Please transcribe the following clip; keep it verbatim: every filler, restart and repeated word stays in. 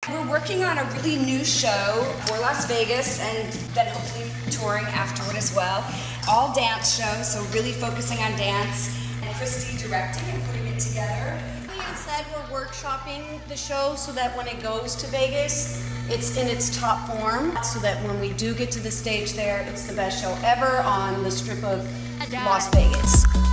We're working on a really new show for Las Vegas and then hopefully touring afterward as well. All dance shows, so really focusing on dance. And Christy directing and putting it together. Instead, we're workshopping the show so that when it goes to Vegas, it's in its top form, so that when we do get to the stage there, it's the best show ever on the strip of Las Vegas.